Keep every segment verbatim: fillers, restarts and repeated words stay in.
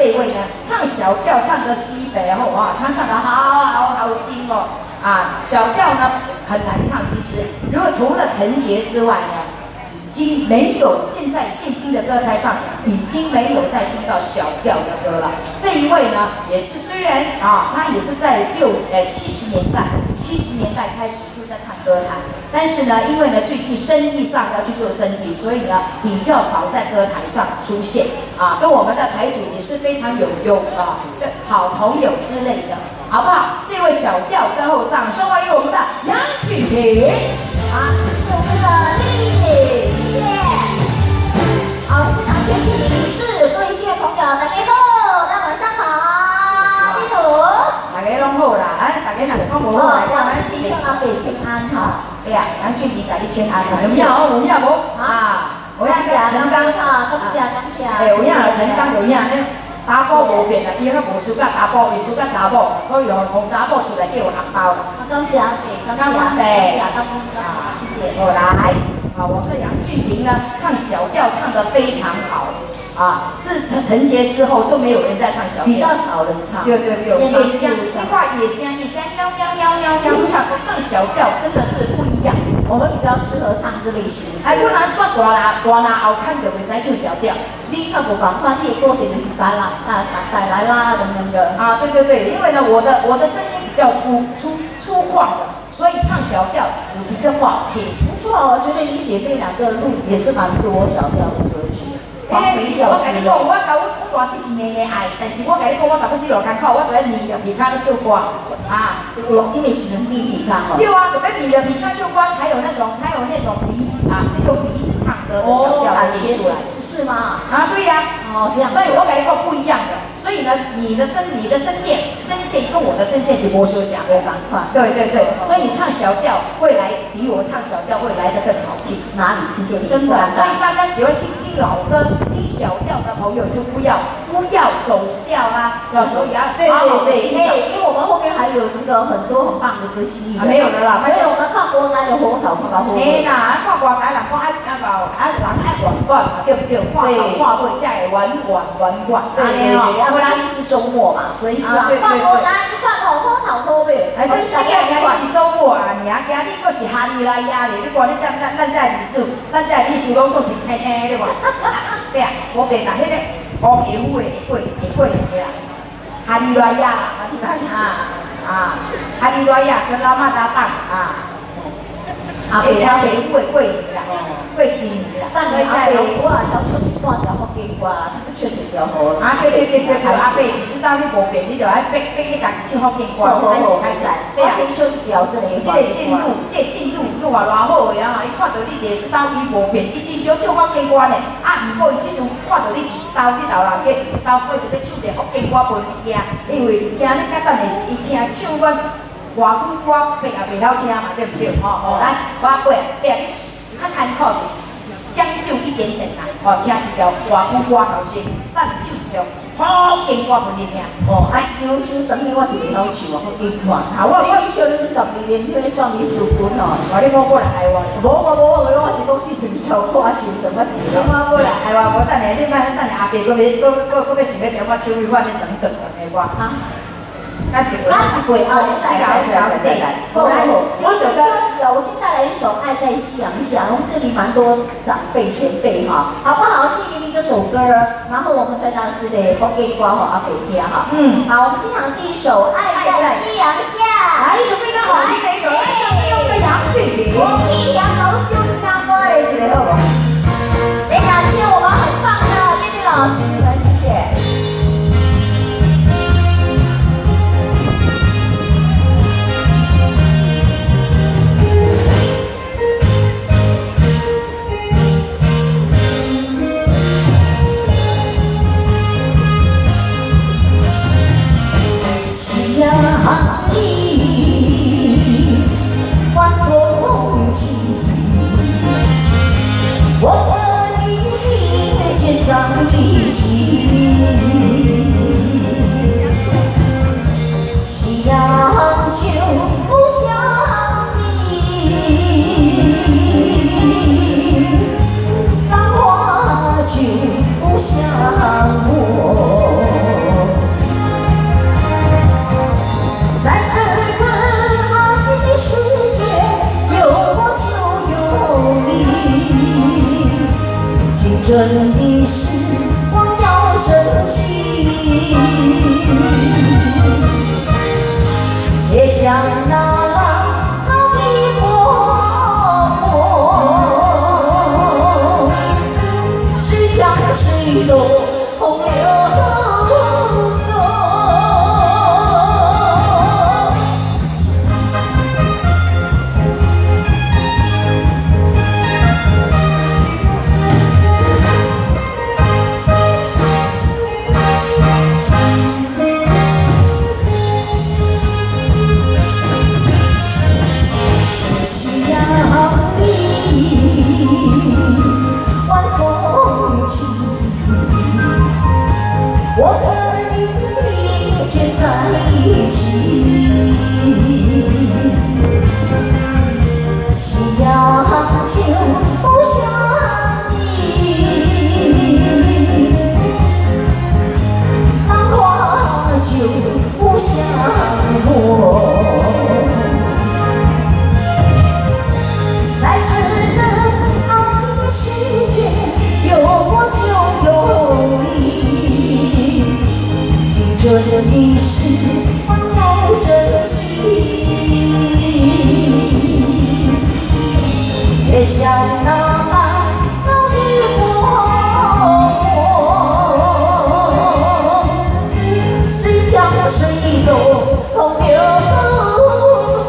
这一位呢，唱小调唱的 C 北后啊，他唱的好好好听哦。啊，小调呢很难唱，其实如果除了陈杰之外呢。 已经没有，现在现今的歌台上已经没有再听到小调的歌了。这一位呢，也是虽然啊，他也是在六呃七十年代，七十年代开始就在唱歌坛，但是呢，因为呢最近生意上要去做生意，所以呢比较少在歌台上出现啊。跟我们的台主也是非常有有啊，好朋友之类的，好不好？这位小调歌后，掌声欢迎我们的杨俊平啊，这是我们的丽。 好，现场全体女士、各位亲爱的朋友，大家好，大家晚上好，你好，大家拢好啦，哎，大家若是讲无好，来我们第一个阿伯请安哈，哎呀，杨俊平给你请安，有影哦，有影无？啊，有影是陈刚哈，感谢感谢，哎，有影陈刚有影，查甫无变啦，伊较无输甲查甫，伊输甲查某，所以哦，从查某出来叫我红包。感谢阿伯，感谢阿伯，感谢阿公，啊，谢谢。我来。 啊，我这杨俊平呢，唱小调唱得非常好啊。自陈陈杰之后，就没有人再唱小调，比较少人唱。对对对，野声，一块野声，野声，喵喵喵喵喵唱，唱小调真的是不一样。我们比较适合唱这类型。哎，我拿出大拿大拿后看就袂使唱小调。你较无讲法，你的个性就是带啦，带带来啦等等的。啊，对对对，因为呢，我的我的声音比较粗粗粗犷的。 所以唱小调就比较好听，不错。我觉得你姐妹两个录也是蛮多小调的歌曲。因为是我跟你讲，我甲我我大只是妹妹爱，但是我甲你讲，我大不是落艰苦，我就要捏着皮卡咧唱歌啊。因为是用捏皮卡嘛。对啊，就要捏着皮卡唱歌，才有那种才有那种鼻啊，用鼻子唱歌的小调来捏出来。是吗？啊，对呀。哦，这样。所以我甲你讲不一样的。 所以呢，你的声、你的声电、声线跟我的声线是不相像的板块。对对对，所以你唱小调会来比我唱小调会来得更好听。哪里？谢谢你。真的，所以大家喜欢听听老歌、听小调的朋友就不要不要走调啦，有时候也要好好的欣赏。因为我们后面还有这个很多很棒的歌曲。没有了啦，所以我们看国台的火头看到火。哎啦，看国台人讲爱爱搞爱人爱圆圆嘛，对不对？看头看尾才会圆圆圆圆。对对对。 不然是周末嘛，所以是啊。看我来，你看好好讨好呗。哎，这是今日你是周末啊，你啊，今日佫是哈利拉亚咧。你看你这咱咱这历史，咱这历史拢讲是青青的对吧？对啊，我变啦，迄个乌皮肤的会会会会的啦，哈利拉亚，哈利拉亚啊，哈利拉亚是老马搭档啊。 啊，而且皮肤会过年啦，过新年啦。但是在我要唱一半条福建歌，你唱一条好。啊，对对对对，台阿伯，你知道你无变，你就爱变变你家己唱福建歌，开始开始。对啊，先唱一条这个。这个线路，这个线路，你话偌好个啊！伊看到你就知道伊无变，伊真少唱福建歌呢。啊，不过伊即阵看到你就知道你老人家就知道，所以就要唱点福建歌陪你听，因为惊你甲等下伊听唱阮。 外语歌白也袂晓听嘛，对不对？哦，来，我背背，较艰苦者，将就一点点啦。哦，听一条外语歌后先，咱唱一条福建歌给你听。哦，啊，想想当年我是袂晓唱啊，福建歌。啊，我我唱你十二年岁算你输滚哦。我你我过来台湾。无我无我我是讲只是条歌先，等我是。我过来台湾，我等下你莫等下后壁，搁要搁搁搁要想要调我唱一款，你等等的歌哈。 那几回？那几回啊！再来，再来，再来！我来，有一首歌子哦，我先带来一首《爱在夕阳下》，我们这里蛮多长辈前辈哈，好不好？先听听这首歌，然后我们再让这个福建歌和阿北听哈。嗯，好，我们欣赏这一首《爱在夕阳下》，来一首非常好听的一首，就是用的杨俊平。我一样好久相过的一个好不好？也感谢我们很棒的叶丽老师们，谢谢。 夕阳真的时光要珍惜，别像那浪淘一波波，水强水多，洪流走。我和你牵在一起，夕阳就不想你，浪花就不想我。在这个爱的世界，有我就有你。青春的时光要珍惜，别像那浪淘一波波，水强水多，洪流走。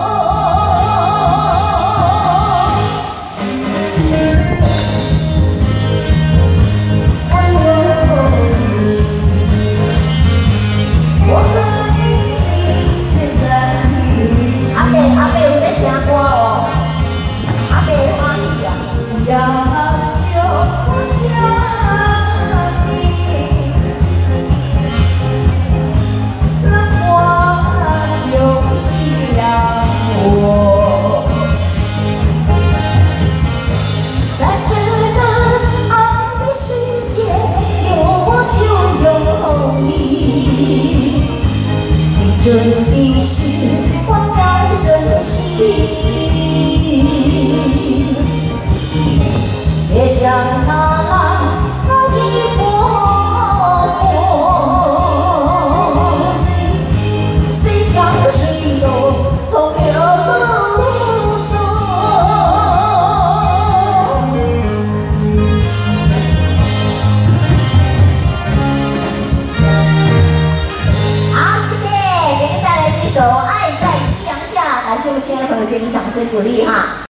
想就想你，浪花就是让我，在这个爱的世界，有我就有你。青春的时光要珍惜。别像那浪淘一波波，水强水多，洪流走。好，谢谢，给您带来这首《爱在夕阳下》，感谢我们亲爱的朋友，给您掌声鼓励哈。